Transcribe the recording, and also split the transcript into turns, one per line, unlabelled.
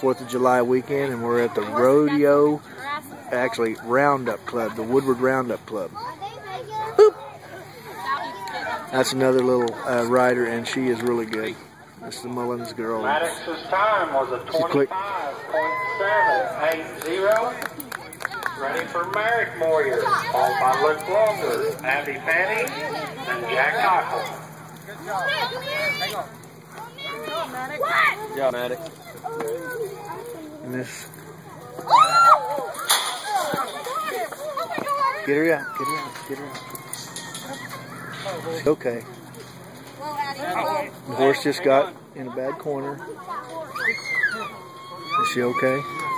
4th of July weekend, and we're at the rodeo, actually Roundup Club, the Woodward Roundup Club. Boop. That's another little rider, and she is really good. This is the Mullins girl.
Maddox's time was a 25.780. Ready for Merrick Moyer, followed by Luke Longer, Abby Fanny, and Jack Knuckle.
What? Good job, Maddox.
And this. Get her out, get her out, get her out. Okay. The horse just got in a bad corner. Is she okay?